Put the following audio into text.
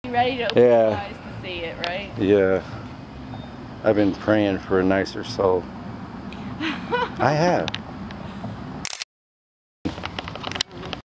Ready to open your eyes to see it, right? Yeah. I've been praying for a nicer soul. I have.